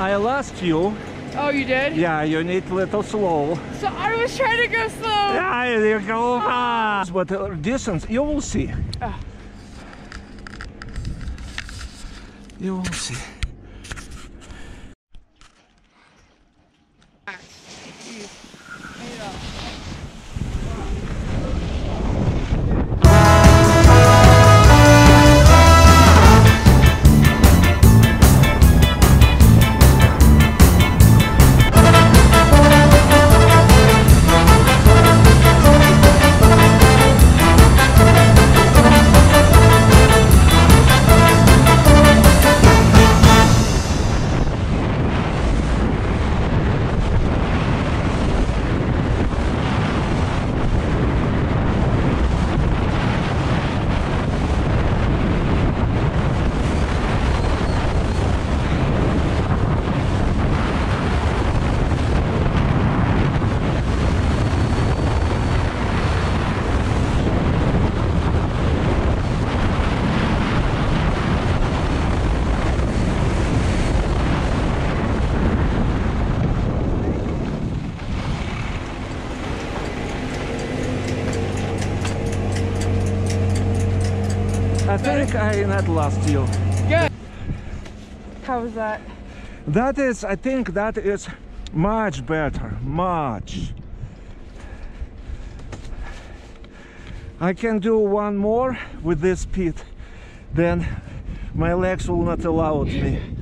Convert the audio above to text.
I lost you. Oh, you did? Yeah, you need a little slow. So I was trying to go slow. Yeah, you go fast. But distance, you will see. You will see. I think I not lost you. Good. How was that? That is, I think that is much better, much. I can do one more with this speed, then my legs will not allow me.